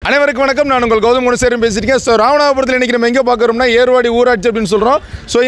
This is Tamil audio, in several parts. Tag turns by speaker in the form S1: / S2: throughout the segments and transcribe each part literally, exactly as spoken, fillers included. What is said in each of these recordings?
S1: அனைவருக்கும் வணக்கம். நான் உங்கள் கௌதம் குணசேகரன் பேசியிருக்கேன். ஸோ ராமநாதபுரத்தில் இன்றைக்கி நம்ம எங்கே பார்க்குறோம்னா ஏர்வாடி ஊராட்சி அப்படின்னு சொல்கிறோம். ஸோ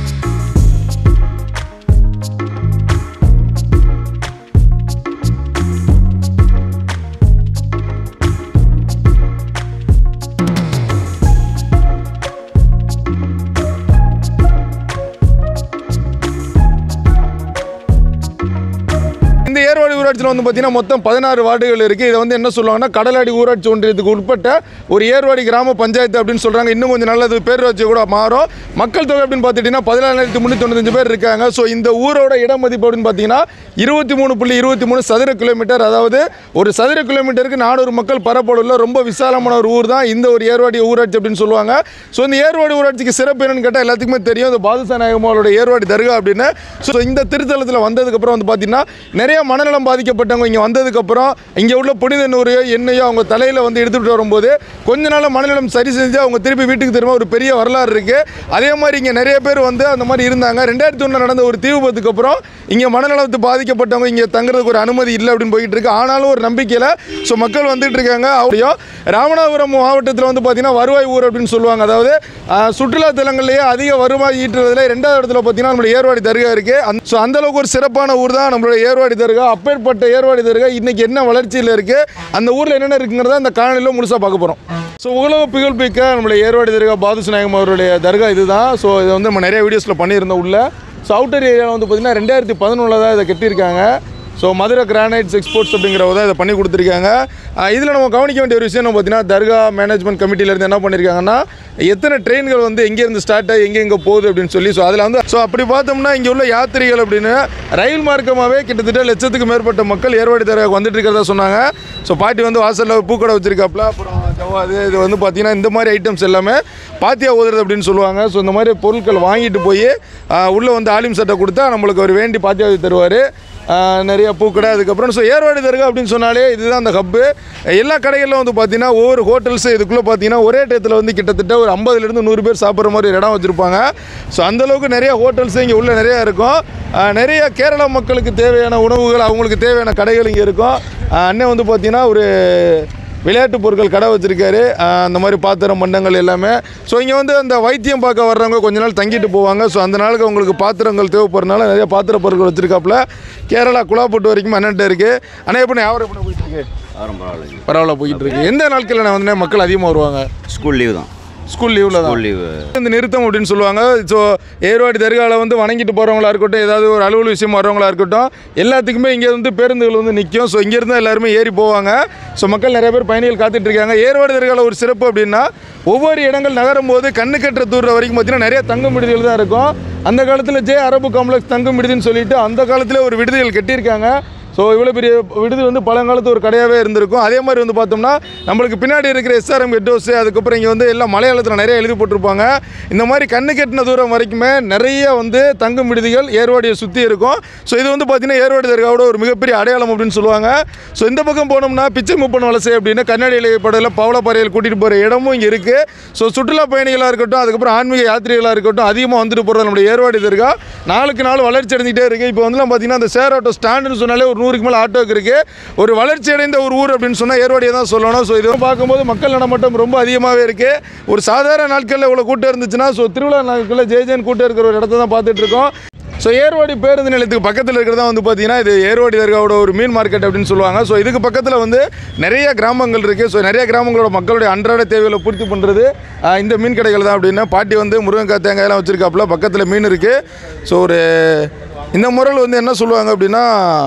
S1: இந்த ஏர்வாடி ஊராட்சியில் வந்து பார்த்தீங்கன்னா மொத்தம் பதினாறு வார்டுகள் இருக்குது. இதை வந்து என்ன சொல்லுவாங்கன்னா கடலாடி ஊராட்சி ஒன்றியத்துக்கு உட்பட்ட ஒரு ஏர்வாடி கிராம பஞ்சாயத்து அப்படின்னு சொல்கிறாங்க. இன்னும் கொஞ்சம் நல்லது பேரூராட்சி கூட மாறும். மக்கள் தொகை அப்படின்னு பார்த்துட்டிங்கன்னா பதினாலாயிரத்தி முந்நூற்றி தொண்ணூத்தஞ்சு பேர் இருக்காங்க. ஸோ இந்த ஊரோட இட மதிப்பு அப்படின்னு பார்த்தீங்கன்னா இருபத்தி மூணு புள்ளி இருபத்தி மூணு சதுர கிலோமீட்டர். அதாவது ஒரு சதுர கிலோமீட்டருக்கு நானூறு மக்கள் பரப்பளவுள்ள ரொம்ப விசாலமான ஒரு ஊர் தான் இந்த ஒரு ஏர்வாடி ஊராட்சி அப்படின்னு சொல்லுவாங்க. ஸோ இந்த ஏர்வாடி ஊராட்சிக்கு சிறப்பு என்னன்னு கேட்டால் எல்லாத்துக்குமே தெரியும், இந்த பாதுஷா நாயகமாவோட ஏர்வாடி தர்கா அப்படின்னு. ஸோ இந்த திருத்தலத்தில் வந்ததுக்கப்புறம் வந்து பார்த்தீங்கன்னா நிறைய மனநலம் பாதிக்கப்பட்டவங்க இங்கே வந்ததுக்கப்புறம் இங்கே உள்ள புனித நூறையோ எண்ணெயோ அவங்க தலையில் வந்து எடுத்துகிட்டு வரும்போது கொஞ்ச நாள் மனநலம் சரி செஞ்சு அவங்க திருப்பி வீட்டுக்கு திரும்ப ஒரு பெரிய வரலாறு இருக்குது. அதே மாதிரி இங்கே நிறைய பேர் வந்து அந்த மாதிரி இருந்தாங்க. ரெண்டாயிரத்தி ஒன்று நடந்த ஒரு தீ விபத்துக்கு அப்புறம் இங்கே மனநலத்து பாதிக்கப்பட்டவங்க இங்கே தங்குறதுக்கு ஒரு அனுமதி இல்லை அப்படின்னு போயிட்டு இருக்கு. ஆனாலும் ஒரு நம்பிக்கையில் ஸோ மக்கள் வந்துட்டு இருக்காங்க. அப்படியோ ராமநாதபுரம் மாவட்டத்தில் வந்து பார்த்தீங்கன்னா வருவாய் ஊர் அப்படின்னு சொல்லுவாங்க. அதாவது சுற்றுலா தலங்கள்லேயே அதிக வருவாய் ஈட்டுறதுல ரெண்டாவது இடத்துல பார்த்தீங்கன்னா நம்மளுடைய ஏர்வாடி தர்கா இருக்குது. ஸோ அந்தளவுக்கு ஒரு சிறப்பான ஊர் தான் நம்மளுடைய ஏர்வாடி தர்கா. அப்பேற்பட்ட ஏர்வாடி தர்கா இன்னைக்கு என்ன வளர்ச்சியில் இருக்குது, அந்த ஊரில் என்னென்ன இருக்குங்கிறத அந்த காணொலியில் முழுசாக பார்க்க போகிறோம். ஸோ உலக புகழ்மிக்க நம்மளுடைய ஏர்வாடி தர்கா பாதுஷா நாயகம் அவருடைய தர்கா இதுதான். ஸோ இதை வந்து நம்ம நிறைய வீடியோஸில் பண்ணியிருந்தோம். உள்ள ஸோ அவுட்டர் ஏரியாவில் வந்து பார்த்திங்கன்னா ரெண்டாயிரத்தி பதினொன்றில் தான் இதை கட்டியிருக்காங்க. ஸோ மதுரை கிரானைட்ஸ் எக்ஸ்போர்ட்ஸ் அப்படிங்கிறவங்க தான் இதை பண்ணி கொடுத்துருக்காங்க. இதில் நம்ம கவனிக்க வேண்டிய ஒரு விஷயம் பார்த்தீங்கன்னா தர்கா மேனேஜ்மெண்ட் கமிட்டியிலேருந்து என்ன பண்ணியிருக்காங்கன்னா எத்தனை ட்ரெயின்கள் வந்து எங்கேருந்து ஸ்டார்ட் ஆகி எங்கே எங்கே போகுது அப்படின்னு சொல்லி. ஸோ அதில் வந்து ஸோ அப்படி பார்த்தோம்னா இங்கே உள்ள யாத்திரிகள் அப்படின்னு ரயில் மார்க்கமாகவே கிட்டத்தட்ட லட்சத்துக்கு மேற்பட்ட மக்கள் ஏர்வாடி தர்காவுக்கு வந்துட்டு இருக்கிறதா சொன்னாங்க. ஸோ பாட்டி வந்து வாசலில் பூக்கடை வச்சுருக்காப்புல, அப்புறம் ஜவாது இது வந்து பார்த்திங்கன்னா இந்த மாதிரி ஐட்டம்ஸ் எல்லாமே பாத்தியா ஓதுறது அப்படின்னு சொல்லுவாங்க. ஸோ இந்த மாதிரி பொருட்கள் வாங்கிட்டு போய் உள்ளே வந்து ஆலிம் சட்டை கொடுத்தா நம்மளுக்கு ஒரு வேண்டி பாத்தியா தருவார். நிறைய பூக்கடை அதுக்கப்புறம். ஸோ ஏர்வாடி தர்கா அப்படின்னு சொன்னாலே இதுதான் அந்த ஹப்பு. எல்லா கடைகளிலும் வந்து பார்த்தீங்கன்னா ஒவ்வொரு ஹோட்டல்ஸு இதுக்குள்ளே பார்த்தீங்கன்னா ஒரே டயத்தில் வந்து கிட்டத்தட்ட ஒரு ஐம்பதுலேருந்து நூறு பேர் சாப்பிட்ற மாதிரி ஒரு இடம் வச்சுருப்பாங்க. ஸோ அந்தளவுக்கு நிறைய ஹோட்டல்ஸு இங்கே உள்ள நிறையா இருக்கும். நிறைய கேரளா மக்களுக்கு தேவையான உணவுகள் அவங்களுக்கு தேவையான கடைகள் இங்கே இருக்கும். அண்ணன் வந்து பார்த்திங்கன்னா ஒரு விளையாட்டு பொருட்கள் கடை வச்சுருக்காரு. அந்த மாதிரி பாத்திரம் மண்டங்கள் எல்லாமே. ஸோ இங்கே வந்து அந்த வைத்தியம் பார்க்க வர்றவங்க கொஞ்ச நாள் தங்கிட்டு போவாங்க. ஸோ அந்த நாளுக்கு அவங்களுக்கு பாத்திரங்கள் தேவைப்படுறதுனால நிறைய பாத்திர பொருட்கள் வச்சுருக்காப்புல. கேரளா குழாப்பட்டு வரைக்கும் அண்ணன்ட்ட இருக்குது. ஆனால் எப்படி வியாபாரம் பண்ண போயிட்டு இருக்கு? பரவாயில்ல பரவாயில்ல போயிட்டு இருக்கு. எந்த நாட்களில் நான் வந்து மக்கள் அதிகமாக வருவாங்க? ஸ்கூல் லீவ் தான். ஸ்கூல் லீவில் தான் லீவு இந்த நிறுத்தம் அப்படின்னு சொல்லுவாங்க. ஸோ ஏர்வாடி தர்காவில் வந்து வணங்கிட்டு போகிறவங்களா இருக்கட்டும், ஏதாவது ஒரு அலுவல் விஷயம் வர்றவங்களா இருக்கட்டும், எல்லாத்துக்குமே இங்கே வந்து பேருந்துகள் வந்து நிற்கும். ஸோ இங்கேருந்து எல்லாருமே ஏறி போவாங்க. ஸோ மக்கள் நிறைய பேர் பயணிகள் காத்துட்ருக்காங்க. ஏர்வாடி தர்காவில் ஒரு சிறப்பு அப்படின்னா ஒவ்வொரு இடங்கள் நகரும் போது கண்ணு கட்டுற தூர வரைக்கும் பார்த்தீங்கன்னா நிறைய தங்கும் விடுதிகள் தான் இருக்கும். அந்த காலத்தில் ஜே அரபு காம்ப்ளெக்ஸ் தங்கும் விடுதின்னு சொல்லிட்டு அந்த காலத்தில் ஒரு விடுதிகள் கட்டியிருக்காங்க. ஸோ இவ்வளோ பெரிய விடுதி வந்து பழங்காலத்து ஒரு கடையாகவே இருந்திருக்கும். அதே மாதிரி வந்து பார்த்தோம்னா நம்மளுக்கு பின்னாடி இருக்கிற எஸ்ஆர்எம் கெட் ஹவுஸு, அதுக்கப்புறம் இங்கே வந்து எல்லாம் மலையாளத்தில் நிறைய எழுதி போட்டிருப்பாங்க. இந்த மாதிரி கண்ணு கட்டின தூரம் வரைக்குமே நிறைய வந்து தங்கும் விடுதிகள் ஏர்வாடியை சுற்றி இருக்கும். ஸோ இது வந்து பார்த்திங்கன்னா ஏர்வாடி தர்காவோட ஒரு மிகப்பெரிய அடையாளம் அப்படின்னு சொல்லுவாங்க. ஸோ இந்த பக்கம் போனோம்னா பிச்சை முப்பன் வலசை அப்படின்னு கண்ணாடி இலைப்படையில் பவளப்பாறையில் கூட்டிகிட்டு போகிற இடமும் இங்கே இருக்குது. ஸோ சுற்றுலா பயணிகளாக இருக்கட்டும், அதுக்கப்புறம் ஆன்மீக யாத்திரைகளாக இருக்கட்டும் அதிகமாக வந்துட்டு போகிறது நம்மளுடைய ஏர்வாடி தர்கா நாளுக்கு நாள் வளர்ச்சி அடைஞ்சிட்டே இருக்குது. இப்போ வந்து பார்த்திங்கன்னா அந்த ஷேர் ஆட்டோ ஸ்டாண்டுன்னு சொன்னாலே ஒரு நூறுக்கு மேலே ஆட்டோக்கு இருக்குது. ஒரு வளர்ச்சி அடைந்த ஒரு ஊர் அப்படின்னு சொன்னால் ஏர்வாடியை தான் சொல்லணும். ஸோ இது பார்க்கும்போது மக்கள் நடமாட்டம் ரொம்ப அதிகமாகவே இருக்குது. ஒரு சாதாரண நாட்களில் இவ்வளோ கூட்டம் இருந்துச்சுன்னா ஸோ திருவிழா நாட்களில் ஜெய ஜெயன் கூட்டம் இருக்கிற ஒரு இடத்த தான் பார்த்துட்டு இருக்கோம். ஸோ ஏர்வாடி பேருந்து நிலையத்துக்கு பக்கத்தில் இருக்கிறதா வந்து பார்த்தீங்கன்னா இது ஏர்வாடி தர்காவோட ஒரு மீன் மார்க்கெட் அப்படின்னு சொல்லுவாங்க. ஸோ இதுக்கு பக்கத்தில் வந்து நிறைய கிராமங்கள் இருக்குது. ஸோ நிறைய கிராமங்களோட மக்களுடைய அன்றாட தேவைகளை பூர்த்தி பண்ணுறது இந்த மீன் கடைகள் தான் அப்படின்னு பாட்டி வந்து முருங்கைக்காய் தேங்காயெல்லாம் வச்சுருக்காப்புல. பக்கத்தில் மீன் இருக்குது. ஸோ ஒரு இந்த முறையில் வந்து என்ன சொல்லுவாங்க அப்படின்னா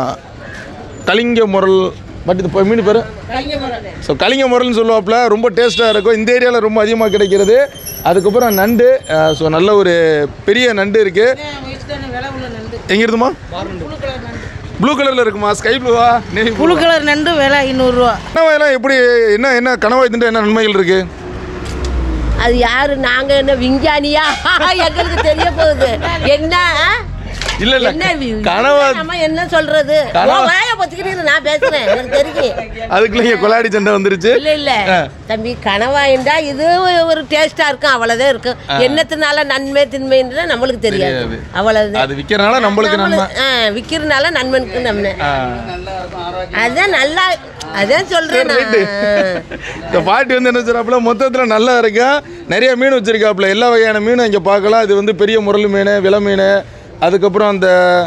S1: கலிங்க முரல், பட் இது மீன் பேர் ஸோ கலிங்க முரல்னு சொல்லுவாப்புல. ரொம்ப டேஸ்ட்டாக இருக்கும். இந்த ஏரியாவில் ரொம்ப அதிகமாக கிடைக்கிறது. அதுக்கப்புறம் நண்டு. ஸோ நல்ல ஒரு பெரிய நண்டு இருக்குது. எங்கே இருக்குமா? ப்ளூ கலரில் இருக்குமா? ஸ்கை ப்ளூவா?
S2: ப்ளூ கலர் நண்டு விலை ஐநூறுரூவா.
S1: கணவாயெல்லாம் எப்படி என்ன என்ன கணவாய் திண்டு என்ன நன்மைகள் இருக்குது?
S2: அது யாரு? நாங்கள் என்ன விஞ்ஞானியா? எங்களுக்கு தெரிய போகுது என்ன
S1: இல்ல இல்ல
S2: என்ன
S1: கனவா
S2: நம்ம என்ன சொல்றது வாய பத்திக்கிட்டு நான் பேசுறேன் எனக்கு தெரியும்
S1: அதுக்குள்ள இங்க கொலாடி சண்டை வந்துருச்சு
S2: இல்ல இல்ல தம்பி கனவாயிண்டா இது ஒரு டேஸ்டா இருக்கும் அவ்வளவுதான் இருக்கும் என்னத்தினால நன்மை தின்மைன்றது நம்மளுக்கு தெரியாது அவ்வளவுதான்
S1: அது விக்கிறனால நம்மளுக்கு நன்மை
S2: விக்கிறனால நன்மைக்கு நன்மை அதான் நல்லா அதான் சொல்றேன்
S1: இந்த பாட்டி வந்து என்ன சொல்றாப்புல மொத்தத்துல நல்லா இருக்கா நிறைய மீன் வச்சிருக்காப்புல எல்லா வகையான மீனும் இங்க பார்க்கலாம் இது வந்து பெரிய முரல் மீன் விலை மீன் அதுக்கப்புறம் அந்த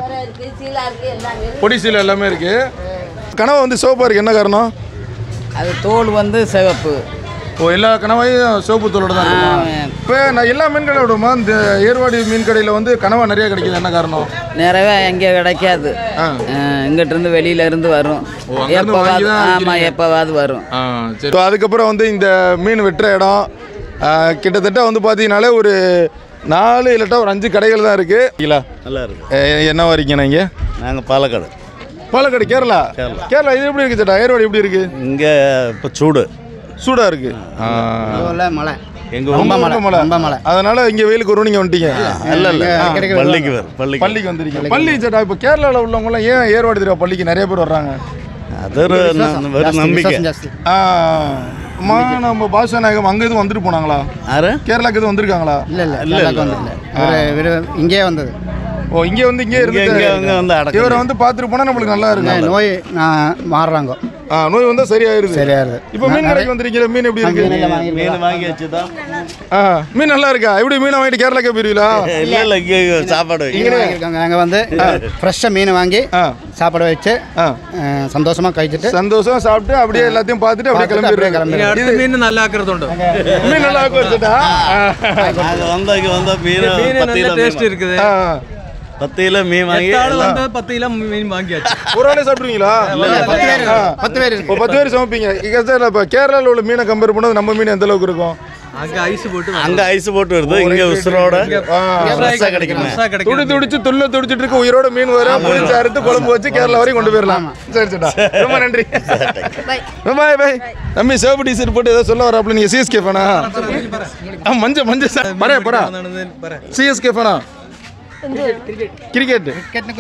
S1: பொடி சீலை எல்லாமே இருக்கு கனவா வந்து சிவப்பா இருக்கு என்ன காரணம்
S3: அது தோல் வந்து சிவப்பு
S1: ஓ எல்லா கனவாயும் சிவப்பு தோலோட தான் இருக்கும் இப்போ நான் எல்லா மீன் கடை விடுமா இந்த ஏர்வாடி மீன் கடையில் வந்து கனவா நிறைய கிடைக்குது என்ன காரணம்
S3: நிறைய எங்கே கிடைக்காது இங்கிட்ட இருந்து வெளியில இருந்து வரும் எப்போவாது ஆமாம் எப்போவாது வரும்
S1: சரி அதுக்கப்புறம் வந்து இந்த மீன் வெட்டுற இடம் கிட்டத்தட்ட வந்து பார்த்தீங்கன்னாலே ஒரு நாலு இல்லாட்டா ஒரு அஞ்சு கடைகள் தான் இருக்கு இல்ல
S4: நல்லா இருக்கு
S1: என்ன வரீங்க நீங்கள்
S4: நாங்கள் பாலக்காடு
S1: பாலக்காடு கேரளா கேரளா இது எப்படி இருக்கு சேட்டா ஏர்வாடி எப்படி இருக்கு
S4: இங்கே இப்போ சூடு
S1: சூடாக இருக்கு
S3: மழை
S4: எங்கள்
S1: ரொம்ப மழை மழை மழை அதனால இங்கே வெயிலுக்கு ஒரு நீங்கள் வந்துட்டீங்க
S4: இல்லை இல்லை பள்ளிக்கு வரும் பள்ளிக்கு
S1: பள்ளிக்கு வந்துருக்கீங்க பள்ளி சேட்டா இப்போ கேரளாவில் உள்ளவங்களாம் ஏன் ஏர்வாடி தெரியும் பள்ளிக்கு நிறைய பேர் வர்றாங்க
S4: அது ஒரு நம்பிக்கை
S1: அம்மா நம்ம பாஷா நாயகம் அங்கே எதுவும் வந்துட்டு போனாங்களா
S4: யாரு
S1: கேரளாக்கு எதுவும் வந்திருக்காங்களா
S3: இல்லை இல்லை இல்லை இங்கே வந்தது
S1: ஓ இங்கே வந்து இங்கே இருந்து இவரை வந்து பார்த்துட்டு போனால் நம்மளுக்கு நல்லா இருக்கும்
S3: நோய் மாறுறாங்க
S1: ஆ நோய் வந்தால் சரியாயிருது
S3: சரியாயிருது
S1: இப்போ மீன் கடைக்கு வந்திருக்கீங்க மீன் எப்படி இருக்கு
S4: மீன் வாங்கி வச்சுதான்
S1: ஆ மீன் நல்லா இருக்கா எப்படி மீனை வாங்கிட்டு கேரளாக்கே போயிருவீங்களா
S4: இல்லை இல்லை இங்கே சாப்பாடு
S3: வாங்கியிருக்காங்க நாங்கள் வந்து ஃப்ரெஷ்ஷாக மீன் வாங்கி சாப்பாடு வச்சு சந்தோஷமாக കഴിച്ചിട്ട്
S1: சந்தோஷமா சாப்பிட்டு அப்படியே எல்லாத்தையும் பார்த்துட்டு அப்படியே கிளம்பிடுறேன்
S5: இது மீன் நல்லா ஆக்குறதுண்டு
S1: மீன் நல்லா ஆக்க வச்சுட்டா
S4: நாங்கள் வந்தா இங்கே வந்தால் மீன்
S5: நல்ல டேஸ்ட் இருக்குது
S4: பத்து கிலோ மீன் வாங்கி
S5: வந்து பத்து கிலோ மீன் வாங்கியாச்சு
S1: ஒரு ஆளே சாப்பிடுவீங்களா
S3: பத்து பேர்
S1: இப்போ பத்து பேர் சமைப்பீங்க இப்போ கேரளாவில் உள்ள மீனை கம்பேர் பண்ணது நம்ம மீன் எந்த அளவுக்கு இருக்கும்
S5: அங்க ஐஸ் போட்டு
S4: அங்க ஐஸ் போட்டு வருது இங்க உசுரோட ஃப்ரெஷ்ஷா கிடைக்கும்
S1: துடி துடிச்சு துள்ள துடிச்சிட்டு இருக்க உயிரோட மீன் வர முடிச்சு அறுத்து குழம்பு வச்சு கேரளா வரைக்கும் கொண்டு போயிடலாம் சரி சரிடா ரொம்ப நன்றி பாய் பாய் தம்பி சிவப்பு டிஷர்ட் போட்டு ஏதோ சொல்ல வராப்ல நீங்க சிஎஸ்கே ஃபேனா மஞ்ச மஞ்ச பரே பரா சிஎஸ்கே ஃபேனா கிரிக்கெட்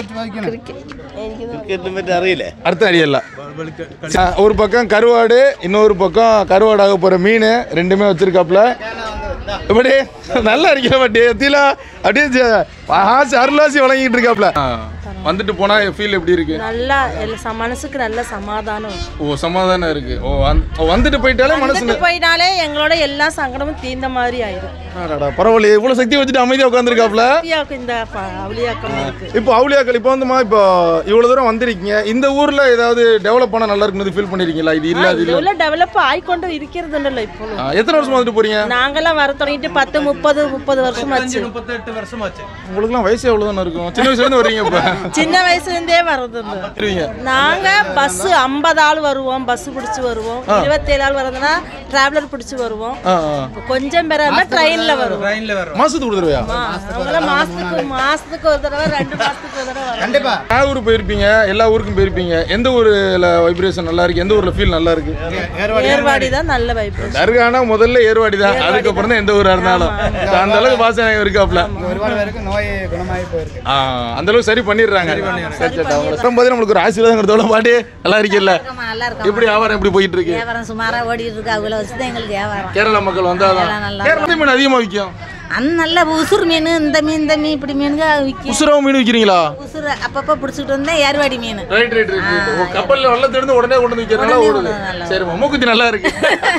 S4: அறியல
S1: அர்த்தம் அறியல ஒரு பக்கம் கருவாடு இன்னொரு பக்கம் கருவாடாக போற மீன் ரெண்டுமே வச்சிருக்காப்ல இப்படி நல்லா இருக்கிற பட்டி எத்தில அப்படியே ஆசி அருளாசி வழங்கிட்டு இருக்காப்ல வந்துட்டு போனா ஃபீல் எப்படி இருக்கு
S2: நல்லா மனசுக்கு நல்ல சமாதானம்
S1: ஓ சமாதானம் இருக்கு ஓ வந்துட்டு போயிட்டாலே மனசு
S2: போயிட்டாலே எங்களோட எல்லா சங்கடமும் தீர்ந்த மாதிரி ஆயிடும்
S1: பரவாயில்ல இவ்வளவு சக்தி வச்சுட்டு அமைதியா உட்காந்துருக்காப்ல
S2: இந்த அவளியாக்கம் இருக்கு
S1: இப்போ அவளியாக்கள் இப்போ வந்துமா இப்போ இவ்வளவு தூரம் வந்திருக்கீங்க இந்த ஊர்ல ஏதாவது டெவலப் பண்ண நல்லா இருக்குன்னு ஃபீல் பண்ணிருக்கீங்களா இது இல்ல இது
S2: இல்ல டெவலப் ஆயிக்கொண்டு இருக்கிறதுல இப்போ
S1: எத்தனை வருஷமா வந்துட்டு போறீங்க
S2: நாங்கெல்லாம் வர தொடங்கிட்டு பத்து முப்பது முப்பது வருஷம் ஆச்சு
S5: முப்பத்தெட்டு வருஷம் ஆச்சு
S1: உங்களுக்குலாம் வயசு எவ்வளவு தானே இருக்கும் சின்ன வயசுல இருந்து வரீங்க இப்ப
S2: சின்ன வயசுல இருந்தே வரது நாங்க பஸ் ஐம்பது ஆள் வருவோம் பஸ் பிடிச்சு வருவோம் இருபத்தேழு ஆள் வரதுன்னா டிராவலர் பிடிச்சு வருவோம் கொஞ்சம் பேர் இருந்தா ட்ரெயின்ல வரும்
S1: மாசத்துக்கு ஒரு தடவையா
S2: மாசத்துக்கு மாசத்துக்கு ஒரு தடவை ரெண்டு மாசத்துக்கு ஒரு தடவை
S3: கண்டிப்பா
S1: எல்லா ஊருக்கு போயிருப்பீங்க எல்லா ஊருக்கும் போயிருப்பீங்க எந்த ஊர்ல வைப்ரேஷன் நல்லா இருக்கு எந்த ஊர்ல ஃபீல் நல்லா இருக்கு
S2: ஏர்வாடி தான் நல்ல வைப்ரேஷன்
S1: தர்கானா முதல்ல ஏர்வாடி தான் அதுக்கப்புறம் தான் எந்த ஊரா இருந்தாலும் அந்த அளவுக்கு பாசம் இருக்காப்ல
S3: நோய் குணமாகி போயிருக்கு
S1: அந்த அளவுக்கு சரி பண்ணிடுறாங்க நம்மளுக்கு ஒரு ஆசீர்வாதம் கொடுத்தோம் பாட்டி நல்லா இருக்கல எப்படி வியாபாரம் எப்படி போயிட்டு இருக்கு
S6: வியாபாரம் சுமாரா ஓடிட்டு இருக்கு அவ்வளவு வச்சுதான் எங்களுக்கு வியாபாரம்
S1: கேரளா மக்கள் வந்தாதான் கேரளா மீன் அதிகமா விற்கும்
S6: அந்த நல்ல உசுறு மீன் இந்த மீன் இந்த மீன் இப்படி மீனுங்க விற்கும்
S1: உசுரா மீன் விற்கிறீங்களா
S6: உசுறு அப்பப்போ பிடிச்சிட்டு வந்தேன் ஏர்வாடி மீன்
S1: ரைட் ரைட் ரைட் கப்பல்ல வெள்ளத்துல இருந்து உடனே கொண்டு வந்து விற்கிறனால ஓடுது சரி மூக்குத்தி நல்லா இருக்கு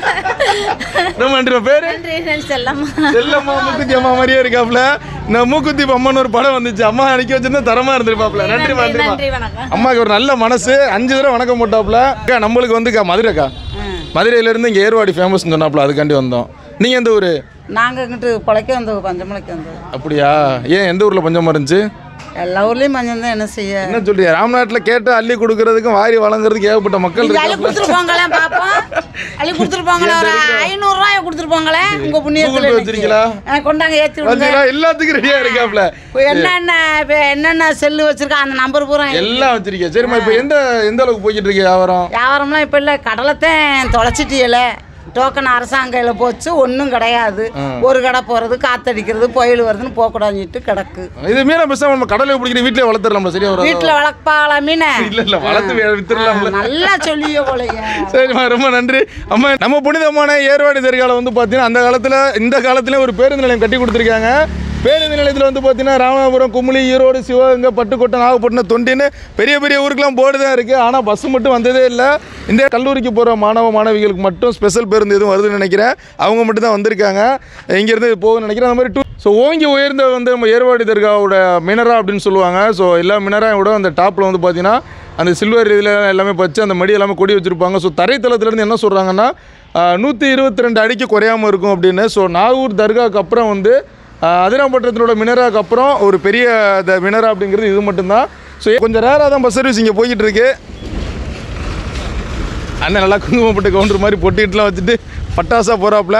S1: ரொம்ப நன்றி பேரு
S6: செல்லம்மா
S1: செல்லம்மா மூக்குத்தி அம்மா மாதிரியே இருக்காப்ல நான் மூக்குத்தி அம்மான்னு ஒரு படம் வந்துச்சு அம்மா அன்னைக்கு வச்சிருந்தா தரமா இருந்திருப்பாப்ல நன்றி நன்றி அம்மாக்கு ஒரு நல்ல மனசு அஞ்சு தடவை வணக்கம் போட்டாப்ல நம்மளுக்கு வந்து மதுரைக்கா மதுரையில இருந்து இங்க ஏர்வாடி ஃபேமஸ் சொன்னாப்ல அதுக்காண்டி வந்தோம் நீங்க எந்த ஊரு
S3: நாங்கள் இங்கிட்டு பொழைக்க வந்தோம் பஞ்சமலைக்கு வந்தோம்
S1: அப்படியா ஏன் எந்த ஊர்ல பஞ்சமா இருந்துச்சு
S3: எல்லா ஊர்லேயும் பஞ்சம் தான் என்ன செய்ய
S1: என்ன சொல்றீங்க ராம்நாட்டில் கேட்டு அள்ளி கொடுக்கறதுக்கும் வாரி வழங்குறதுக்கு ஏகப்பட்ட மக்கள்
S6: அள்ளி கொடுத்துருப்பாங்களே பாப்போம் அள்ளி கொடுத்துருப்பாங்களே ஒரு ஐநூறுரூவாய் கொடுத்துருப்பாங்களே உங்க புண்ணியத்தில்
S1: வச்சிருக்கீங்களா
S6: கொண்டாங்க ஏற்றி விடுங்க
S1: எல்லாத்துக்கும் ரெடியா இருக்காப்ல
S6: என்னென்ன என்னென்ன செல்லு வச்சிருக்கா அந்த நம்பர் பூரா
S1: எல்லாம் வச்சிருக்கேன் சரிம்மா இப்போ எந்த எந்த அளவுக்கு போய்கிட்டு இருக்கு வியாபாரம்
S6: வியாபாரம்லாம் இப்போ இல்லை கடலைத்தான் தொலைச்சிட்டியல டோக்கன் அரசாங்க கையில் போச்சு, ஒன்றும் கிடையாது. ஒரு கடை போகிறது, காத்தடிக்கிறது, புயல் வருதுன்னு போகக்கூடாதுன்னு கிடக்கு.
S1: இது மீனை பேசாம நம்ம கடலை பிடிக்கிற வீட்டிலே வளர்த்துடலாம் சரியா? வரும்
S6: வீட்டில் வளர்ப்பாளா மீனை?
S1: இல்ல இல்ல வளர்த்து வித்துடலாம்.
S6: நல்லா சொல்லியோ போலையா.
S1: சரிம்மா, ரொம்ப நன்றி. அம்மா, நம்ம புனிதமான ஏர்வாடி தர்காவில் வந்து பார்த்தீங்கன்னா அந்த காலத்தில் இந்த காலத்துல ஒரு பேருந்து நிலையம் கட்டி கொடுத்துருக்காங்க. பேருந்து நிலையத்தில் வந்து பார்த்தீங்கன்னா ராமநாதபுரம், குமுளி, ஈரோடு, சிவகங்கை, பட்டுக்கோட்டை, நாகப்பட்டினம், தொண்டின்னு பெரிய பெரிய ஊருக்கெல்லாம் போர்டு தான் இருக்குது. ஆனால் பஸ்ஸு மட்டும் வந்ததே இல்லை. இந்த கல்லூரிக்கு போகிற மாணவ மாணவிகளுக்கு மட்டும் ஸ்பெஷல் பேருந்து எதுவும் வருதுன்னு நினைக்கிறேன். அவங்க மட்டும் தான் வந்திருக்காங்க. இங்கேருந்து போகுன்னு நினைக்கிறேன். அந்த மாதிரி டூ ஸோ ஓங்கி உயர்ந்த வந்து நம்ம ஏர்வாடி தர்காவோட மினரா அப்படின்னு சொல்லுவாங்க. ஸோ எல்லா மினராயும் விட அந்த டாப்பில் வந்து பார்த்தீங்கன்னா அந்த சில்வர் இதில் எல்லாமே வச்சு அந்த மடி எல்லாமே கொடி வச்சுருப்பாங்க. ஸோ தரைத்தளத்துலேருந்து என்ன சொல்கிறாங்கன்னா நூற்றி இருபத்தி ரெண்டு அடிக்கு குறையாமல் இருக்கும் அப்படின்னு. ஸோ நாகூர் தர்காவுக்கு அப்புறம் வந்து அதிராம்பட்டினத்தினோட மினராக்கு அப்புறம் ஒரு பெரிய த மினரா அப்படிங்கிறது இது மட்டும்தான். ஸோ கொஞ்சம் ரேராக தான் பஸ் சர்வீஸ் இங்கே போய்கிட்டு இருக்கு. அண்ணன் நல்லா குங்குமப்பட்டு கவுண்டர் மாதிரி பொட்டிட்டுலாம் வச்சுட்டு பட்டாசாக போகிறாப்புல.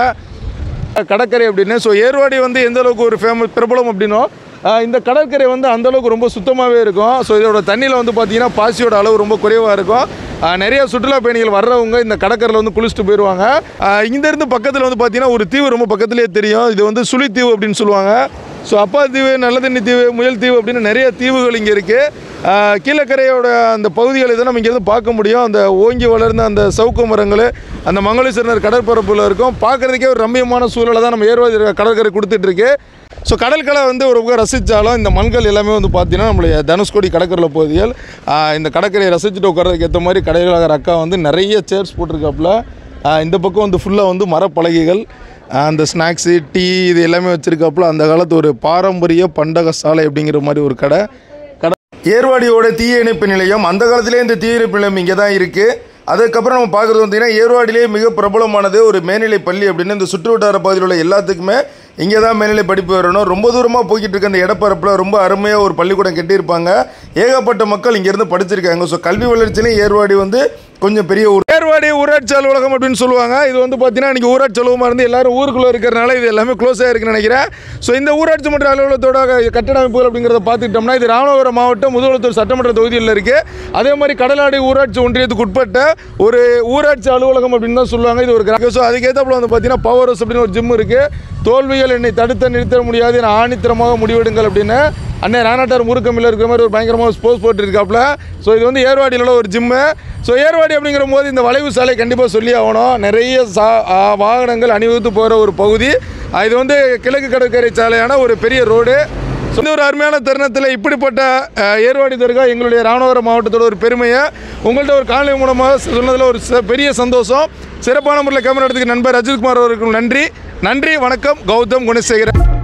S1: கடற்கரை அப்படின்னு ஸோ ஏர்வாடி வந்து எந்த அளவுக்கு ஒரு ஃபேமஸ் பிரபலம் அப்படின்னோ இந்த கடற்கரை வந்து அந்தளவுக்கு ரொம்ப சுத்தமாகவே இருக்கும். ஸோ இதோட தண்ணியில் வந்து பார்த்திங்கன்னா பாசியோட அளவு ரொம்ப குறைவாக இருக்கும். நிறைய சுற்றுலா பயணிகள் வர்றவங்க இந்த கடற்கரையில் வந்து குளிச்சுட்டு போயிடுவாங்க. இங்கேருந்து பக்கத்தில் வந்து பார்த்திங்கன்னா ஒரு தீவு ரொம்ப பக்கத்துலேயே தெரியும். இது வந்து சுழி தீவு அப்படின்னு சொல்லுவாங்க. ஸோ அப்பா தீவு, நல்ல தண்ணி தீவு, முயல் தீவு அப்படின்னு நிறைய தீவுகள் இங்கே இருக்குது. கீழக்கரையோட அந்த பகுதிகளை தான் நம்ம இங்கேருந்து பார்க்க முடியும். அந்த ஓங்கி வளர்ந்த அந்த சவுக்கு மரங்கள் அந்த மங்களேஸ்வரர் கடற்பரப்பில் இருக்கும். பார்க்குறதுக்கே ஒரு ரம்மியமான சூழலை தான் நம்ம ஏர்வாடி கடற்கரை கொடுத்துட்ருக்கு. ஸோ கடற்கரை வந்து ஒரு பக்கம் ரசித்தாலும் இந்த மண்கள் எல்லாமே வந்து பார்த்தீங்கன்னா நம்மளுடைய தனுஷ்கோடி கடற்கரையில் பகுதிகள். இந்த கடற்கரையை ரசிச்சுட்டு உட்காரதுக்கு ஏற்ற மாதிரி கடைகளாக அக்கா வந்து நிறைய சேர்ஸ் போட்டிருக்காப்புல. இந்த பக்கம் வந்து ஃபுல்லாக வந்து மரப்பலகைகள், அந்த ஸ்நாக்ஸு, டீ இது எல்லாமே வச்சுருக்காப்புல. அந்த காலத்து ஒரு பாரம்பரிய பண்டக சாலை அப்படிங்கிற மாதிரி ஒரு கடை. கடை ஏர்வாடியோட தீய இணைப்பு நிலையம், அந்த காலத்திலே இந்த தீய இணைப்பு நிலையம் இங்கே தான் இருக்குது. அதுக்கப்புறம் நம்ம பார்க்குறது வந்தீங்கன்னா ஏர்வாடியிலே மிக பிரபலமானது ஒரு மேல்நிலை பள்ளி அப்படின்னு. இந்த சுற்று வட்டார பகுதியில் உள்ள எல்லாத்துக்குமே இங்கே தான் மேல்நிலை படிப்பு வரணும். ரொம்ப தூரமாக போய்கிட்டு இருக்க அந்த இடப்பரப்பில் ரொம்ப அருமையாக ஒரு பள்ளிக்கூடம் கட்டியிருப்பாங்க. ஏகப்பட்ட மக்கள் இங்கேருந்து படிச்சிருக்காங்க. ஸோ கல்வி வளர்ச்சியிலையும் ஏர்வாடி வந்து கொஞ்சம் பெரிய ஊர். ஏர்வாடி ஊராட்சி அலுவலகம் அப்படின்னு சொல்லுவாங்க. இது வந்து பார்த்தீங்கன்னா இன்றைக்கி ஊராட்சி அலுவலகமாக இருந்து எல்லாரும் ஊருக்குள்ளே இருக்கிறனால இது எல்லாமே க்ளோஸ் ஆகிருக்குன்னு நினைக்கிறேன். ஸோ இந்த ஊராட்சி மன்ற அலுவலகத்தோட கட்டட அமைப்புகள் அப்படிங்கிறத பார்த்துக்கிட்டோம்னா இது ராமநாதபுரம் மாவட்டம் முதலத்தூர் சட்டமன்ற தொகுதியில் இருக்குது. அதே மாதிரி கடலாடி ஊராட்சி ஒன்றியத்துக்கு உட்பட்ட ஒரு ஊராட்சி அலுவலகம் அப்படின்னு தான் சொல்லுவாங்க. இது ஒரு கிராமம். ஸோ அதுக்கேற்றப்பல வந்து பார்த்தீங்கன்னா பவர் ஹவுஸ் அப்படின்னு ஒரு ஜிம் இருக்குது. தோல்விகள் என்னை தடுத்த நிறுத்த முடியாது என ஆணித்தரமாக முடிவெடுங்கள் அப்படின்னு அண்ணே ராணாட்டார் முருக்கமில்ல இருக்கிற மாதிரி ஒரு பயங்கரமாக ஸ்போர்ட்ஸ் போட்டுருக்காப்புல. ஸோ இது வந்து ஏர்வாடியில் ஒரு ஜிம்மு. ஸோ ஏர்வாடி அப்படிங்கிற போது இந்த வளைவு சாலை கண்டிப்பாக சொல்லி ஆகணும். நிறைய சா வாகனங்கள் அணிவகுத்து போகிற ஒரு பகுதி. இது வந்து கிழக்கு கடற்கரை சாலையான ஒரு பெரிய ரோடு. ஸோ இந்த ஒரு அருமையான தருணத்தில் இப்படிப்பட்ட ஏர்வாடி தர்கா எங்களுடைய ராமநாதபுரம் மாவட்டத்தோட ஒரு பெருமையை உங்கள்கிட்ட ஒரு காணொலி மூலமாக சொன்னதில் ஒரு பெரிய சந்தோஷம். சிறப்பான முறையில் கேமரா எடுத்துக்க நண்பர் அஜித்குமார் அவர்களுக்கு நன்றி. நன்றி, வணக்கம். கௌதம் குணசேகரன்.